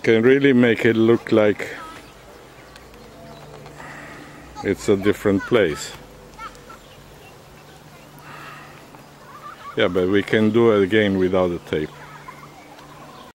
can really make it look like it's a different place. Yeah, but we can do it again without the tape.